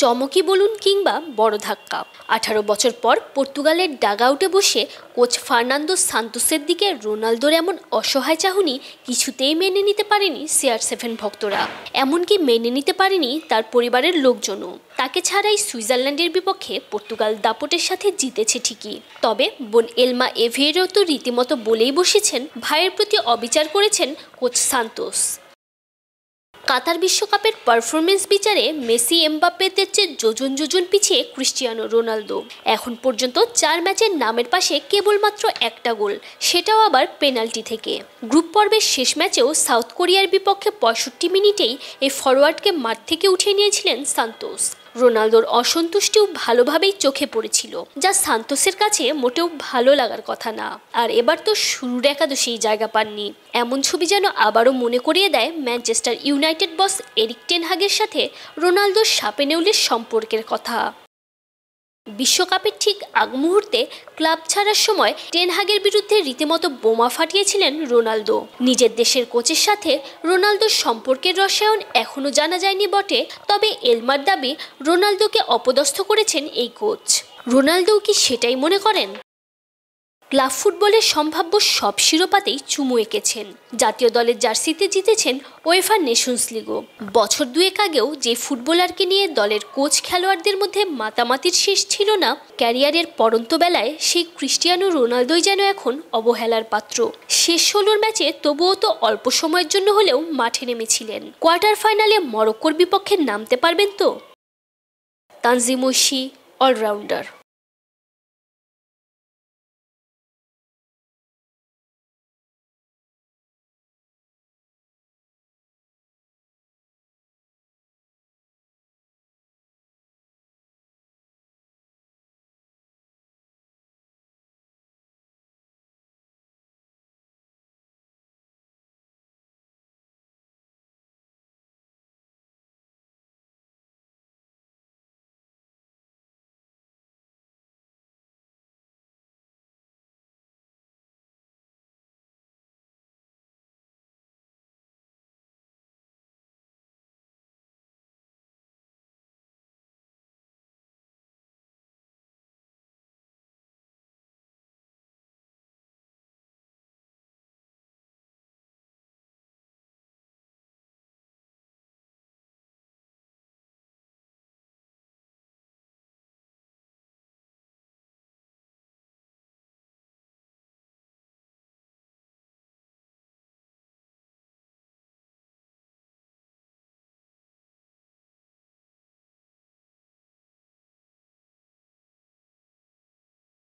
চমকই বলুন কিংবা বড় ধাক্কা, 18 বছর পর পর্তুগালের ডাগআউটে বসে কোচ ফার্নান্দো সান্তোসের দিকে রোনালদোর এমন অসহায় চাহনি কিছুতেই মেনে নিতে পারেনি CR7 ভক্তরা। এমনকি মেনে নিতে পারেনি তার পরিবারের লোকজনও। তাকে ছাড়াই সুইজারল্যান্ডের বিপক্ষে পর্তুগাল দাপটের সাথে জিতেছে ঠিকই, তবে বোন এলমা এভিয়েরো তো রীতিমতো বলেই বসেছেন ভাইয়ের প্রতি অবিচার করেছেন কোচ সান্তোস। কাতার বিশ্বকাপের পারফরমেন্স বিচারে মেসি এমবাপ্পেদের চেয়ে যোজন যোজন পিছিয়ে ক্রিস্টিয়ানো রোনালদো। এখন পর্যন্ত 4 ম্যাচের নামের পাশে কেবলমাত্র একটা গোল, সেটাও আবার পেনাল্টি থেকে। গ্রুপ পর্বের শেষ ম্যাচেও সাউথ কোরিয়ার বিপক্ষে 65 মিনিটেই এই ফরোয়ার্ডকে মাঠ থেকে উঠিয়ে নিয়েছিলেন সান্তোস। রোনালদোর অসন্তুষ্টিও ভালোভাবেই চোখে পড়েছিল, যা সান্তোসের কাছে মোটেও ভালো লাগার কথা না। আর এবার তো শুরুর একাদশেই জায়গা পাননি, এমন ছবি যেন আবারও মনে করিয়ে দেয় Manchester United boss Erik ten হাগের সাথে রোনালদোর সাপে নেউলের সম্পর্কের কথা। বিশ্বকাপের ঠিক আগ মুহূর্তে ক্লাব ছাড়ার সময় টেন হাগের বিরুদ্ধে রীতিমতো বোমা ফাটিয়েছিলেন রোনালদো। নিজের দেশের কোচের সাথে রোনালদোর সম্পর্কের রসায়ন এখনও জানা যায়নি বটে, তবে এলমার দাবি রোনালদোকে অপদস্থ করেছেন এই কোচ। রোনালদো কি সেটাই মনে করেন? ক্লাব ফুটবলের সম্ভাব্য সব শিরোপাতেই চুমু এঁকেছেন, জাতীয় দলের জার্সিতে জিতেছেন ওয়েফা নেশনস লিগও। বছর দুয়েক আগেও যে ফুটবলারকে নিয়ে দলের কোচ খেলোয়াড়দের মধ্যে মাতামাতির শেষ ছিল না, ক্যারিয়ারের পরন্ত বেলায় সেই ক্রিস্টিয়ানো রোনালদোই যেন এখন অবহেলার পাত্র। শেষ 16 ম্যাচে তবুও তো অল্প সময়ের জন্য হলেও মাঠে নেমেছিলেন। কোয়ার্টার ফাইনালে মরক্কোর বিপক্ষে নামতে পারবেন তো? তানজিম ঐশী, অলরাউন্ডার।